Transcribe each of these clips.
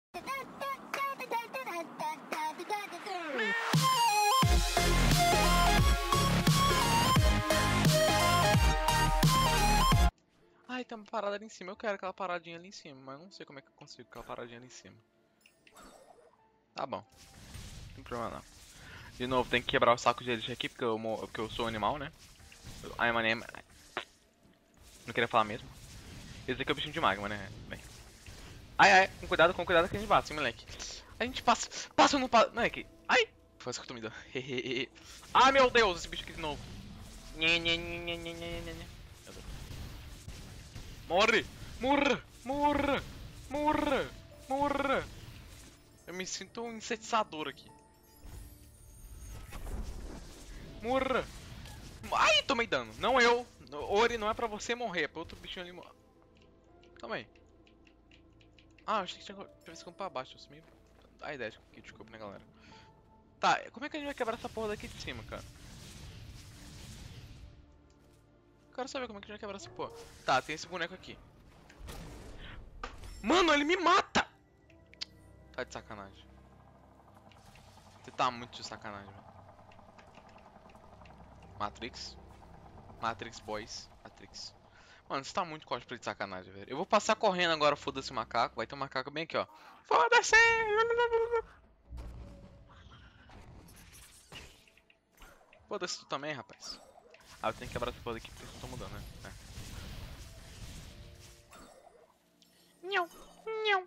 Ai, tem uma parada ali em cima. Eu quero aquela paradinha ali em cima, mas não sei como é que eu consigo aquela paradinha ali em cima. Tá bom. Não tem problema não. De novo, tem que quebrar o saco de elite aqui, porque eu sou animal, né? Ai, mané. Não queria falar mesmo. Esse aqui é o bichinho de magma, né? Bem. Ai, ai, com cuidado que a gente bate, moleque. A gente passa. Passa ou não passa? Não é que. Ai! Foi essa que eu tô me dando. Ai, meu Deus, esse bicho aqui de novo. Meu Deus. Morre! Morra! Morra! Morra! Morra! Eu me sinto um insetizador aqui. Morra! Ai, tomei dano. Não eu. Ori, não é pra você morrer, é pra outro bichinho ali morrer. Calma aí. Ah, achei que tinha que ir pra baixo. Assumi a ideia que desculpa, né, galera? Tá, como é que a gente vai quebrar essa porra daqui de cima, cara? Quero saber como é que a gente vai quebrar essa porra. Tá, tem esse boneco aqui. Mano, ele me mata! Tá de sacanagem. Você tá muito de sacanagem, velho. Matrix. Matrix Boys. Matrix. Mano, você tá muito cosplay de sacanagem, velho. Eu vou passar correndo agora, foda-se o macaco. Vai ter um macaco bem aqui, ó. Foda-se! Foda-se tu também, rapaz. Ah, eu tenho que quebrar essa porra aqui porque eu tô mudando, né? Nhão, nhão.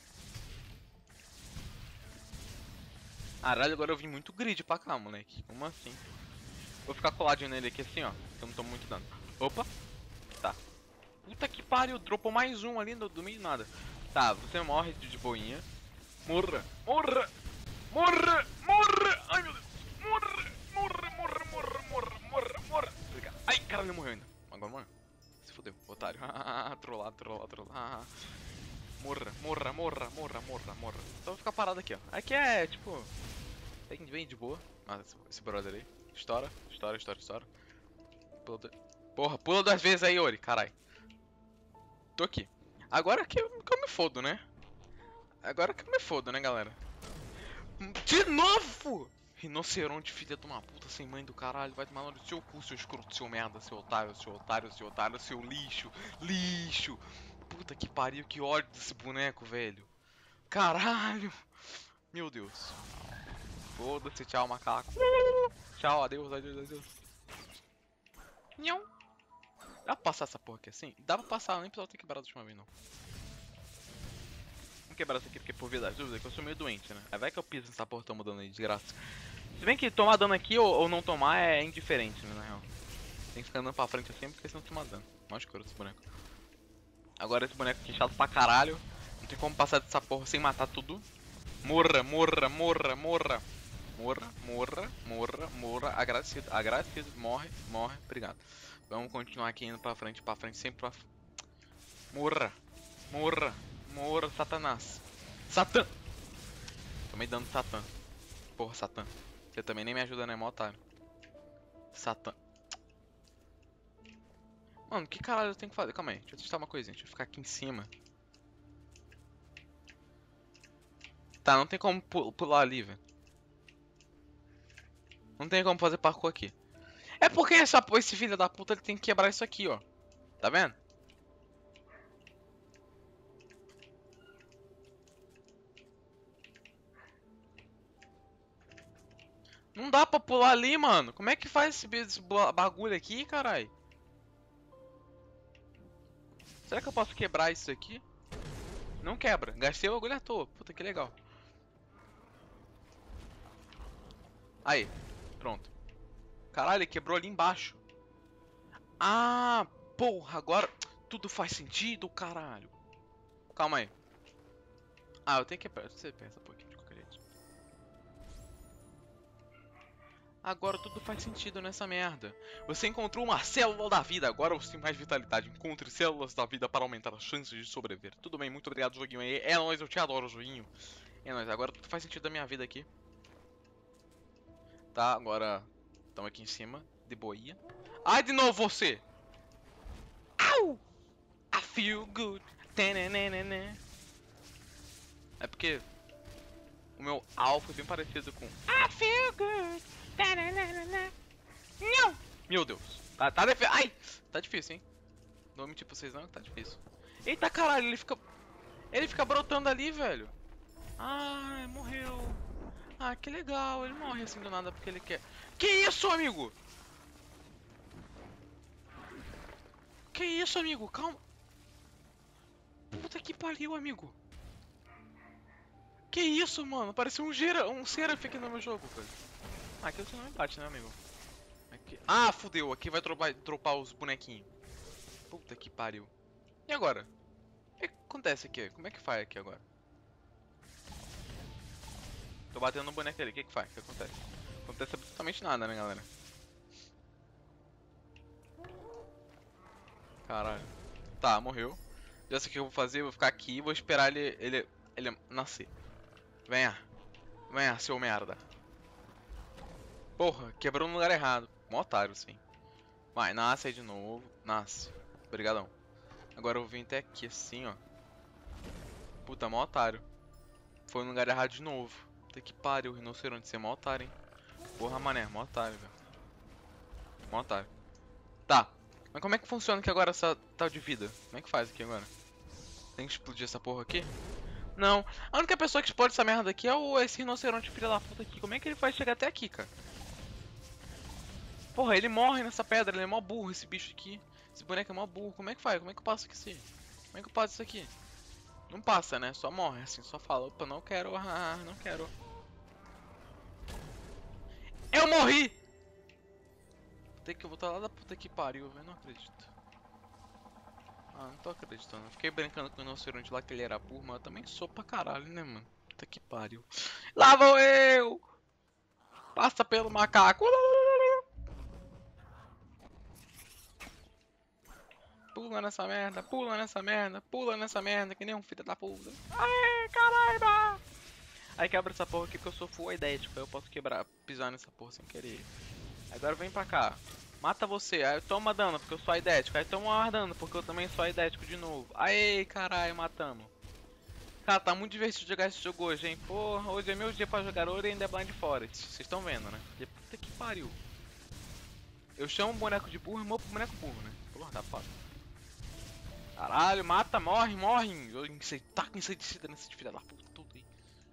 Caralho, agora eu vim muito grid pra cá, moleque. Como assim? Vou ficar coladinho nele aqui assim, ó. Que eu não tomo muito dano. Opa! Tá. Puta que pariu, dropou mais um ali do meio de nada. Tá, você morre de boinha. Morra! Morra! Morra! Morra! Ai meu Deus! Morra! Morra! Morra! Morra! Morra! Morra! Morra! Ai, caralho, ele morreu ainda. Agora morreu. Se fodeu, otário. Trollado, trollado, trollado. Morra, morra, morra, morra, morra, morra. Então vou ficar parado aqui, ó. Aqui é, tipo... Bem de boa. Ah, esse brother aí. Estoura, estoura, estoura, estoura. Porra, pula 2 vezes aí, Ori. Carai. Tô aqui. Agora que eu me fodo, né? Agora que eu me fodo, né, galera? De novo! Rinoceronte, filha de uma puta sem mãe do caralho. Vai tomar no seu cu, seu escroto, seu merda, seu otário, seu otário, seu otário, seu lixo. Lixo! Puta que pariu, que ódio desse boneco, velho. Caralho! Meu Deus. Foda-se, tchau, macaco. Tchau, adeus, adeus, adeus. Nhão. Dá pra passar essa porra aqui assim? Dá pra passar, nem precisava ter quebrado a última vez, não. Vamos quebrar isso aqui porque por vida das dúvidas que eu sou meio doente, né? Aí vai que eu piso nessa porra, tô mudando aí, de graça. Se bem que tomar dano aqui ou não tomar é indiferente, né, na real. Tem que ficar andando pra frente assim porque senão toma dano. Mó escuro esse boneco. Agora esse boneco aqui é chato pra caralho. Não tem como passar dessa porra sem matar tudo. Morra, morra, morra, morra. Morra, morra, morra, morra. Agradecido, agradecido. Morre, morre. Obrigado. Vamos continuar aqui indo pra frente, sempre pra... Morra, morra, morra, Satanás. Satã! Tomei dano de Satã. Porra, Satã. Você também nem me ajuda, né, mó otário. Satã. Mano, que caralho eu tenho que fazer? Calma aí, deixa eu testar uma coisinha. Deixa eu ficar aqui em cima. Tá, não tem como pular ali, velho. Não tem como fazer parkour aqui. É porque esse filho da puta ele tem que quebrar isso aqui, ó. Tá vendo? Não dá pra pular ali, mano. Como é que faz esse bagulho aqui, carai? Será que eu posso quebrar isso aqui? Não quebra. Gastei o bagulho à toa. Puta, que legal. Aí. Pronto. Caralho, ele quebrou ali embaixo. Ah, porra. Agora tudo faz sentido, caralho. Calma aí. Ah, eu tenho que... Você pensa um pouquinho de qualquer jeito. Agora tudo faz sentido nessa merda. Você encontrou uma célula da vida. Agora você tem mais vitalidade. Encontre células da vida para aumentar as chances de sobreviver. Tudo bem, muito obrigado, joguinho aí. É nóis, eu te adoro, joguinho. É nóis, agora tudo faz sentido da minha vida aqui. Tá, agora estamos aqui em cima, de boinha. Ai, de novo você! Au! I feel good. Tananana. É porque o meu alvo é bem parecido com I feel good. Não! Meu Deus. Tá difícil. Ai! Tá difícil, hein? Não vou mentir pra vocês não, que tá difícil. Eita caralho, ele fica. Ele fica brotando ali, velho. Ai, morreu. Ah, que legal. Ele morre assim do nada porque ele quer. Que isso, amigo? Que isso, amigo? Calma. Puta que pariu, amigo. Que isso, mano? Parece um Seraph aqui no meu jogo, velho. Ah, aqui você não me bate, né, amigo? Aqui... Ah, fudeu. Aqui vai dropar os bonequinhos. Puta que pariu. E agora? O que acontece aqui? Como é que faz aqui agora? Tô batendo no boneco ali. O que faz? O que acontece? Não acontece absolutamente nada, né, galera? Caralho. Tá, morreu. Já sei o que eu vou fazer. Eu vou ficar aqui e vou esperar ele nascer. Venha. Venha, seu merda. Porra, quebrou no lugar errado. Mó otário, sim. Vai, nasce aí de novo. Nasce. Obrigadão. Agora eu vou vir até aqui assim, ó. Puta, mó otário. Foi no lugar errado de novo. Puta que pariu, o rinoceronte. Você é mó otário, hein. Porra, mané. Mó otário, velho. Mó otário. Tá. Mas como é que funciona aqui agora essa tal de vida? Como é que faz aqui agora? Tem que explodir essa porra aqui? Não. A única pessoa que explode essa merda aqui é esse rinoceronte filho da puta aqui. Como é que ele faz chegar até aqui, cara? Porra, ele morre nessa pedra, ele é mó burro esse bicho aqui. Esse boneco é mó burro. Como é que faz? Como é que eu passo aqui assim? Como é que eu passo isso aqui? Não passa, né? Só morre assim, só fala, opa, não quero, não quero. Eu morri! Tem que voltar lá da puta que pariu, velho. Não acredito. Ah, não tô acreditando. Eu fiquei brincando com o rinoceronte lá que ele era burro, mas eu também sou pra caralho, né, mano? Puta que pariu. Lá vou eu! Passa pelo macaco! Pula nessa merda, pula nessa merda, pula nessa merda, que nem um filho da puta. Aê, caralho! Aí quebra essa porra aqui porque eu sou full idético, aí eu posso quebrar, pisar nessa porra sem querer. Agora vem pra cá. Mata você, aí eu tomo dano porque eu sou idético, aí toma mais dano porque eu também sou idético de novo. Aê, caralho, matamos. Cara, tá muito divertido jogar esse jogo hoje, hein? Porra, hoje é meu dia pra jogar Ori and the Blind Forest. Vocês estão vendo, né? E puta que pariu. Eu chamo o boneco de burro e morro pro boneco burro, né? Porra, tá foda. Caralho, mata, morre, morre. Taca inseticida nesse filho da puta, tudo aí.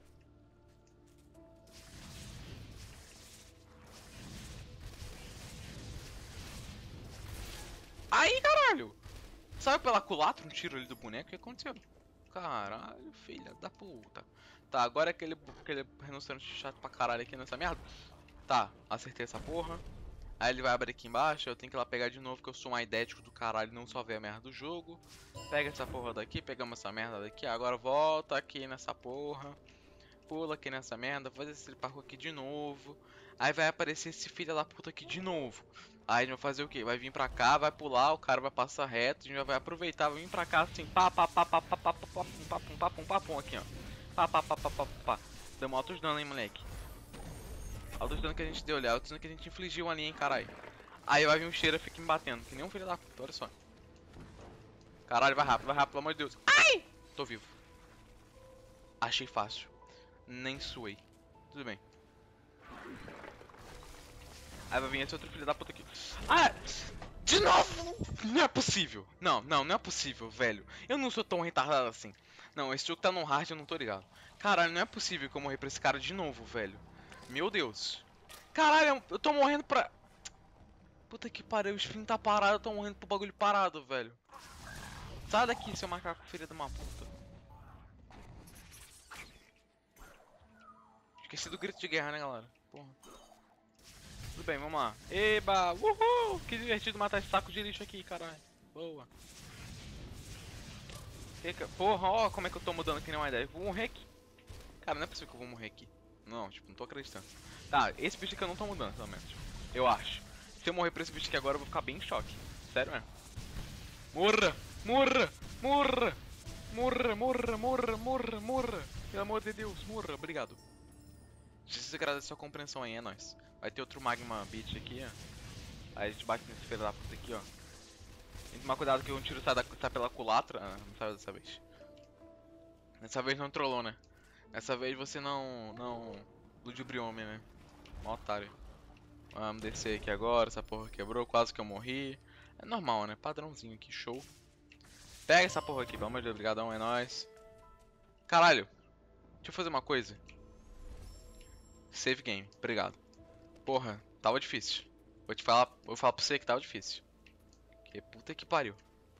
Aí, caralho. Sabe pela culatra um tiro ali do boneco? O que aconteceu? Caralho, filha da puta. Tá, agora é aquele rinoceronte chato pra caralho aqui nessa merda. Tá, acertei essa porra. Aí ele vai abrir aqui embaixo, eu tenho que ir lá pegar de novo, que eu sou um idético do caralho e não só ver a merda do jogo. Pega essa porra daqui, pegamos essa merda daqui, agora volta aqui nessa porra. Pula aqui nessa merda, faz esse parkour aqui de novo. Aí vai aparecer esse filho da puta aqui de novo. Aí a gente vai fazer o que? Vai vir pra cá, vai pular, o cara vai passar reto, a gente vai aproveitar, vai vir pra cá assim, pá, pá, pá, pá, pá, pá, pá, pá, pá, pum, pá, pum, pá, pum, aqui, ó. Pá, pá, pá, pá, pá, pá. Deu altos dano, hein, moleque. Altos dano que a gente deu ali, altos dano que a gente infligiu ali, hein, caralho. Aí vai vir um cheiro e fica me batendo, que nem um filho da puta, olha só. Caralho, vai rápido, pelo amor de Deus. Ai! Tô vivo. Achei fácil. Nem suei. Tudo bem. Aí vai vir esse outro filho da puta aqui. Ah! De novo! Não é possível. Não é possível, velho. Eu não sou tão retardado assim. Não, esse jogo tá no hard, eu não tô ligado. Caralho, não é possível que eu morri pra esse cara de novo, velho. Meu Deus. Caralho, eu tô morrendo pra... Puta que pariu, o spin tá parado, eu tô morrendo pro bagulho parado, velho. Sai daqui, seu macaco filho de uma puta. Esqueci do grito de guerra, né, galera? Porra. Tudo bem, vamos lá. Eba! Uhul! Que divertido matar esse saco de lixo aqui, caralho. Boa. Porra, ó como é que eu tô mudando que nem uma ideia. Vou morrer aqui. Cara, não é possível que eu vou morrer aqui. Não, tipo, não tô acreditando. Tá, esse bicho aqui eu não tô mudando, pelo menos. Eu acho. Se eu morrer pra esse bicho aqui agora, eu vou ficar bem em choque. Sério mesmo. Morra! Morra! Morra! Morra, morra, morra, morra, morra! Pelo amor de Deus, morra, obrigado. Jesus agradece a sua compreensão aí, é nóis. Vai ter outro Magma Beach aqui, ó. Aí a gente bate nesse filho da puta aqui, ó. Tem que tomar cuidado que um tiro sai pela culatra. Ah, não saiu dessa vez. Dessa vez não trollou, né? Essa vez você não ludibriou homem, né? Mó otário. Vamos descer aqui agora, essa porra quebrou, quase que eu morri. É normal, né? Padrãozinho aqui, show. Pega essa porra aqui, pelo amor de Deus, obrigadão, é nóis. Caralho, deixa eu fazer uma coisa. Save game, obrigado. Porra, tava difícil. Vou falar pra você que tava difícil. Que puta que pariu.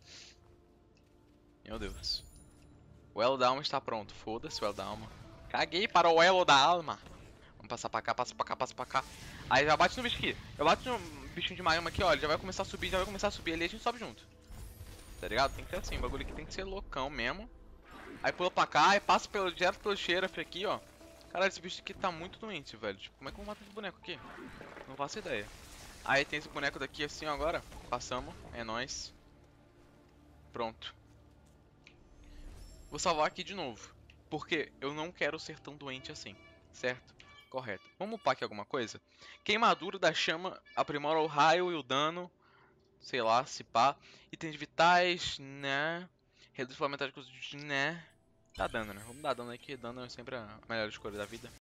Meu Deus. O elo da alma está pronto. Foda-se o elo da alma. Caguei para o elo da alma. Vamos passar pra cá, passa pra cá, passa pra cá. Aí já bate no bicho aqui. Eu bato no bichinho de Mayama aqui, ó. Ele já vai começar a subir, já vai começar a subir ali e a gente sobe junto. Tá ligado? Tem que ser assim, o bagulho aqui tem que ser loucão mesmo. Aí pula pra cá e passa direto pelo xerath aqui, ó. Caralho, esse bicho aqui tá muito doente, velho. Tipo, como é que eu vou matar esse boneco aqui? Não faço ideia. Aí tem esse boneco daqui assim, ó, agora. Passamos, é nóis. Pronto. Vou salvar aqui de novo. Porque eu não quero ser tão doente assim. Certo? Correto. Vamos upar aqui alguma coisa? Queimadura da chama aprimora o raio e o dano. Sei lá, se pá. Itens vitais, né? Reduz parlamentar de custos, né? Tá dando, né? Vamos dar dano aí que dano é sempre a melhor escolha da vida.